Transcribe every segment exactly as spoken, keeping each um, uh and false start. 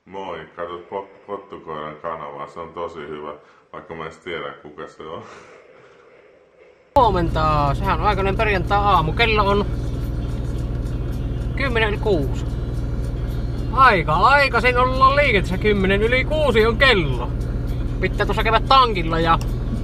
Moi, katsot pot, Pottukoiran kanavaa, se on tosi hyvä, vaikka mä en tiedä kuka se on. Huomenta, sehän on aikainen perjantai-aamu, kello on kymmenen yli kuusi. Aika aikaisin ollaan liikenteessä, kymmenen yli kuusi on kello. Pitää tuossa käydä tankilla ja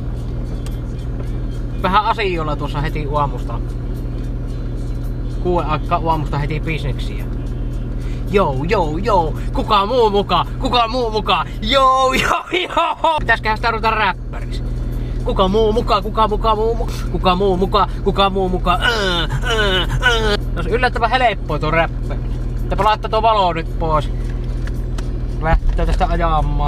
vähän asioilla tuossa heti aamusta. Kuuden aikaa aamusta heti bisneksiä. Joo, joo, joo, kuka muu muka, kuka muu muka, joo, joo, joo. Pitäisköhän sitä ruveta räppäriksi. Kuka muu muka, kuka muka muu muka, kuka muu muka, kuka muu muka, öö, öö, öö. Olisi yllättävän helppoa tuo räppäri. Pitääpä laittaa tuo valo nyt pois. Lähtee tästä ajamaan.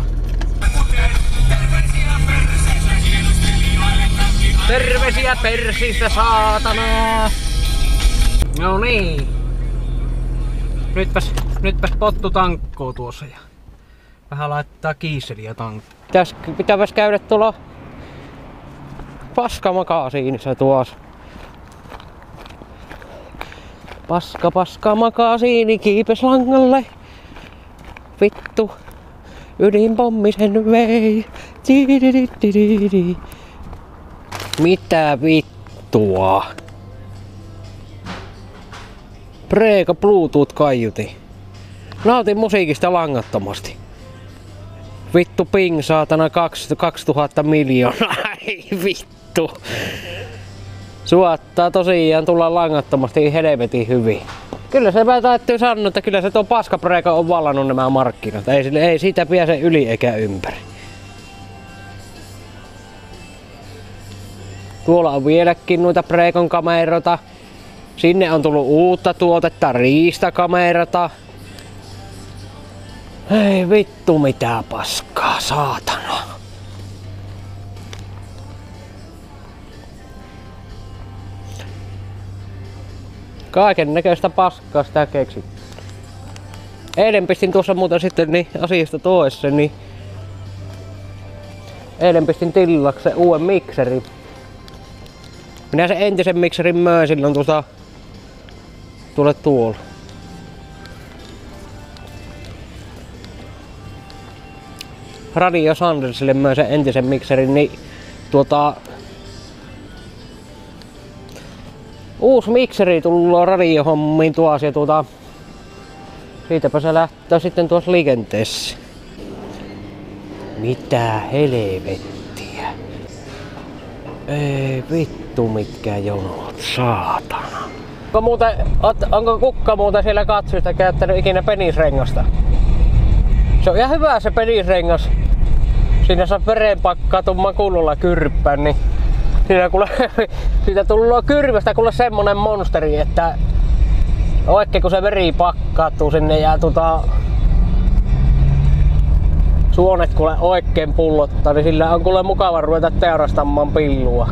Terveisiä persistä, saatana! No niin. Nytpäs, nytpäs pottu tankkoo tuossa ja vähän laittaa kiiseliä tankkoon. Pitäis, pitäis käydä tuolla paskamakasiinissa tuossa. Paska, paska, makasiini kiipes langalle. Vittu, ydinpommi sen vei. Tidididididi. Mitä vittua? Preega Bluetooth kaiuti. Nautin musiikista langattomasti. Vittu ping saatana kaksituhatta miljoonaa. Ai vittu. Suottaa tosiaan tulla langattomasti helvetin hyvin. Kyllä se mä täytyy sanoa, että kyllä se tuo paskapreega on vallannut nämä markkinat. Ei, ei siitä pääse yli eikä ympäri. Tuolla on vieläkin noita Preegon kameroita. Sinne on tullut uutta tuotetta, riistakamerata. Ei vittu mitä paskaa, saatana. Kaiken näköistä paskaa sitä keksit. Eilen pistin tuossa muuten sitten niin asiasta toessa, niin eilen pistin tilaksi uuden mikserin. Minä sen entisen mikserin möin silloin tuosta tuolle tuolla. Radio Sandersille möin sen entisen mikserin, niin tuota uusi mikseri tullut radiohommiin tuossa ja tuota siitäpä se lähtee sitten tuossa liikenteessä. Mitä helvettiä? Ei vittu mitkä jonot, saatana. Onko, muuten, onko kukka muuten siellä katsoista käyttänyt ikinä penisrengasta? Se on ihan hyvä se penisrengas. Siinä saa verenpakkaa tumman kunnolla kyrppään, niin siinä kuule, siitä tullut kyrvästä kuule semmonen monsteri, että oikein kun se veri pakkautuu sinne ja tota suonet kuule oikein pullottaa, niin sillä on kuule mukava ruveta teurastamaan pillua.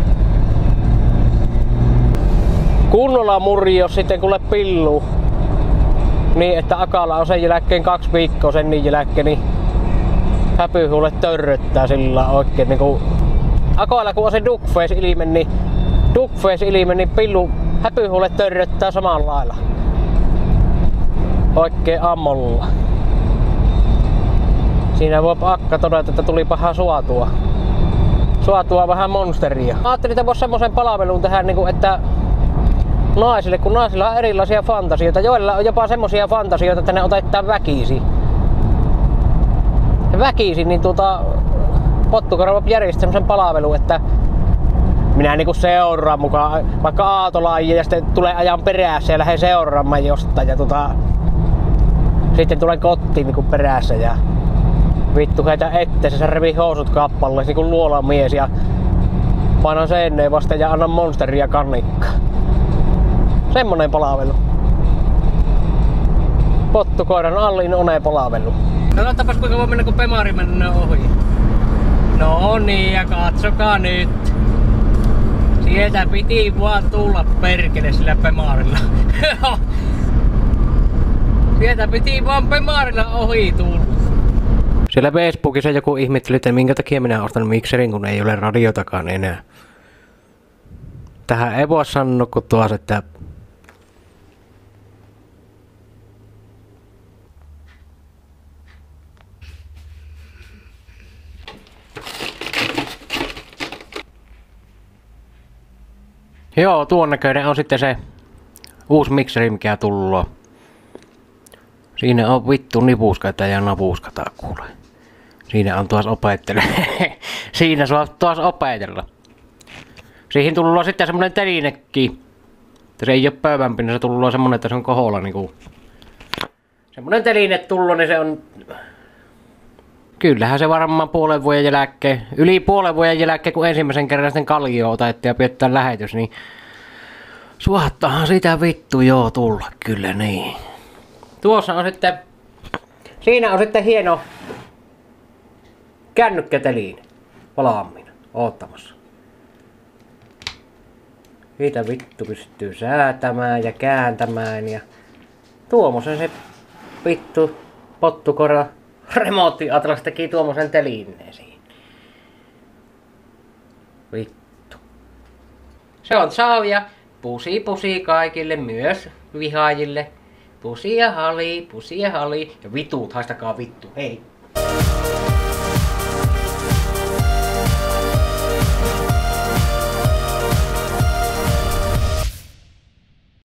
Kunnolla murjos sitten kuule pillu. Niin että akalla on sen jälkeen kaksi viikkoa sen niin jälkeen, niin häpyhuulle törröttää sillä oikein niinku. Akoilla kun on se duckface ilme, niin duckface ilme, niin pillu häpyhuulle törröttää samalla lailla. Oikein ammolla. Siinä voi akka todeta, että tuli paha suotua. Suotua vähän monsteria. Mä ajattelin, että vois semmosen palvelun tehdä, että naisille, kun naisilla on erilaisia fantasioita. Joilla on jopa semmosia fantasioita, että ne otetaan väkisin. Ja väkisin, niin tuota Pottukoira järjestää semmosen palvelun, että minä niinku seuraan mukaan vaikka aatolajia ja sitten tulee ajan perässä ja lähden seuraamaan jostain ja tota sitten tulen kotiin niinku perässä ja vittu heitä etteensä, se revii housut kappalle niinku luolamies ja painan seineen vasten ja annan monsteria kannikkaa. Semmonen palvelu. Pottukoiran allin one palvelu. Katsotaanpas kuinka voi mennä kun Pemari mennään ohi. No niin, ja katsokaa nyt. Sieltä piti vaan tulla perkele sillä Pemarilla. Sieltä piti vaan Pemarilla ohi tulla. Siellä Facebookissa joku ihmetteli, että minkä takia minä ostan mikserin, kun ei ole radiotakaan enää. Tähän ei voi sanoa kun tuossa, että Joo, tuon näköinen on sitten se uusi mikseri, mikä tulloo. Siinä on vittu nipuskata ja napuskata kuule. Siinä on tuossa opettele. Siinä saa tuossa opetella. Siihen tullut sitten semmonen telinekin. Että se ei oo pöydänpinä, niin se tullut semmonen, että se on koholla niinku. Semmonen teline tullut, niin se on... Kyllähän se varmaan puolen vuoden jälkeen, yli puolen vuoden jälkeen, kun ensimmäisen kerran sitten kallio otettiin ja pidetään lähetys, niin... Suottahan sitä vittu joo tulla, kyllä niin. Tuossa on sitten... Siinä on sitten hieno... Kännykkäteline. Valmiina. Oottamassa. Siitä vittu pystyy säätämään ja kääntämään ja... Tuommoisen se vittu pottukora remote Atlas teki tuommoisen telineen siihen. Vittu. Se on saavia. Pusi pusi kaikille, myös vihaajille. Pusi ja hali, pusi ja hali. Ja vitut, haistakaa vittu, hei.